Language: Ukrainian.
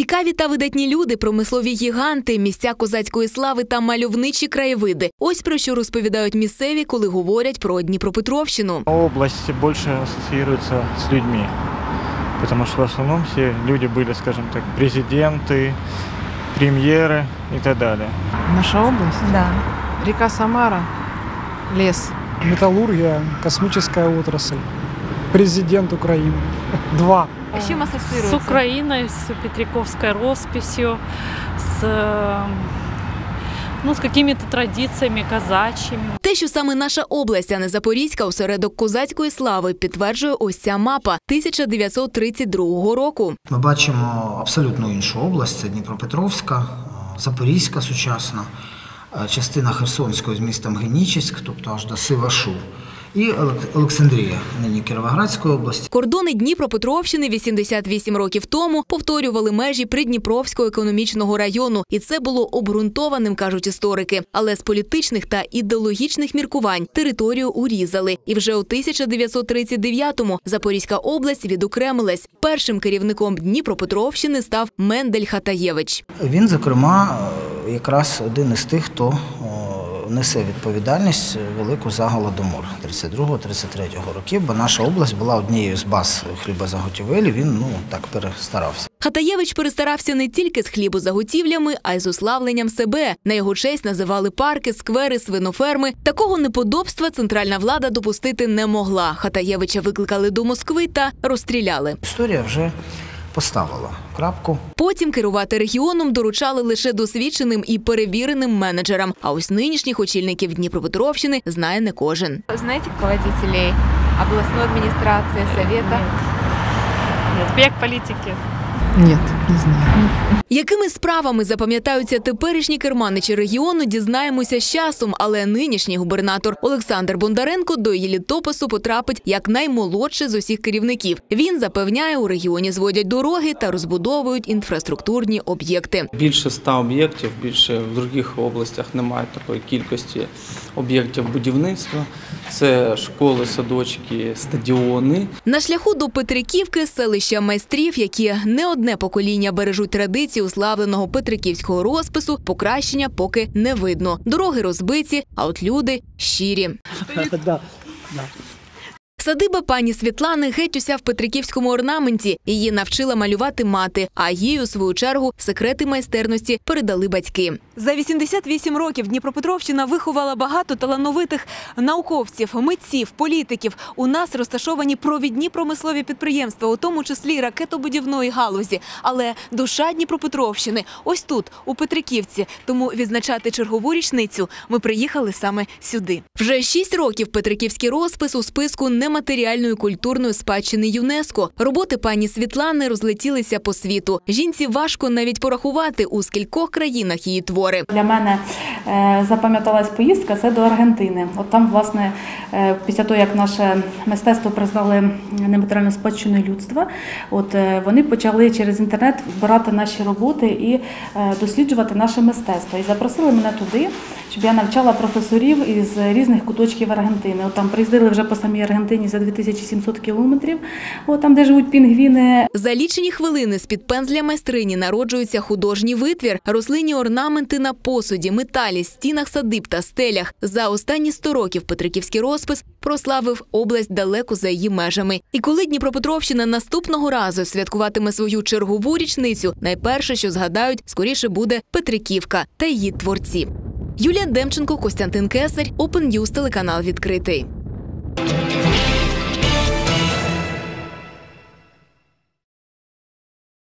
Цікаві та видатні люди, промислові гіганти, місця козацької слави та мальовничі краєвиди. Ось про що розповідають місцеві, коли говорять про Дніпропетровщину. Область більше асоціюється з людьми, тому що в основному всі люди були, скажімо так, президенти, прем'єри і так далі. Наша область? Да. Река Самара, лес. Металлургия, космическая отрасль, президент Украины. Два. А с чем ассоциируется? С Украиной, с Петриковской росписью, с какими-то традиціями казачими. Те, що саме наша область, а не Запорізька, осередок козацької слави, підтверджує ось ця мапа 1932 року. Ми бачимо абсолютно іншу область – це Дніпропетровська, Запорізька сучасна, частина Херсонської з містом Генічеськ, тобто аж до Сивашу, і Олександрія, нині Кіровоградської області. Кордони Дніпропетровщини 88 років тому повторювали межі Придніпровського економічного району. І це було обґрунтованим, кажуть історики. Але з політичних та ідеологічних міркувань територію урізали. І вже у 1939-му Запорізька область відокремилась. Першим керівником Дніпропетровщини став Мендель Хатаєвич. Він, зокрема, якраз один із тих, хто несе відповідальність велику за Голодомор 32-33 років, бо наша область була однією з баз хлібозаготівелі, він так перестарався. Хатаєвич перестарався не тільки з хлібозаготівлями, а й з уславленням себе. На його честь називали парки, сквери, свиноферми. Такого неподобства центральна влада допустити не могла. Хатаєвича викликали до Москви та розстріляли. Історія вже поставила крапку. Потім керувати регіоном доручали лише досвідченим і перевіреним менеджерам. А ось нинішніх очільників Дніпропетровщини знає не кожен. Знаете руководителей областной администрации, совета? Нет, як політики. Нет, не знаю. Якими справами запам'ятаються теперішні керманичі регіону, дізнаємося з часом, але нинішній губернатор Олександр Бондаренко до її літопису потрапить як наймолодший з усіх керівників. Він запевняє, у регіоні зводять дороги та розбудовують інфраструктурні об'єкти. Більше 100 об'єктів, більше в інших областях немає такої кількості об'єктів будівництва. Це школи, садочки, стадіони. На шляху до Петриківки – селища майстрів, які не одне покоління бережуть традиції уславленого петриківського розпису, покращення поки не видно. Дороги розбиті, а от люди – щирі. Садиба пані Світлани геть уся в петриківському орнаменті. Її навчила малювати мати, а їй, у свою чергу, секрети майстерності передали батьки. За 88 років Дніпропетровщина виховала багато талановитих науковців, митців, політиків. У нас розташовані провідні промислові підприємства, у тому числі ракетобудівної галузі. Але душа Дніпропетровщини ось тут, у Петриківці. Тому відзначати чергову річницю ми приїхали саме сюди. Вже 6 років петриківський розпис у списку нематеріальної культурної спадщини ЮНЕСКО. Роботи пані Світлани розлетілися по світу. Жінці важко навіть порахувати, у скількох країнах її твори. Для мене запам'яталась поїздка – це до Аргентини. От там, власне, після того, як наше мистецтво признали нематеріальною спадщиною людства, вони почали через інтернет збирати наші роботи і досліджувати наше мистецтво. І запросили мене туди, щоб я навчала професорів із різних куточків Аргентини. Там приїздили вже по самій Аргентині за 2700 кілометрів, там, де живуть пінгвіни. За лічені хвилини з-під пензля майстрині народжується художній витвір, рослинні орнаменти на посуді, металі, стінах садиб та стелях. За останні 100 років петриківський розпис прославив область далеко за її межами. І коли Дніпропетровщина наступного разу святкуватиме свою чергову річницю, найперше, що згадають, скоріше буде Петриківка та її творці. Юлія Демченко, Костянтин Кесарь, Open News, телеканал «Відкритий».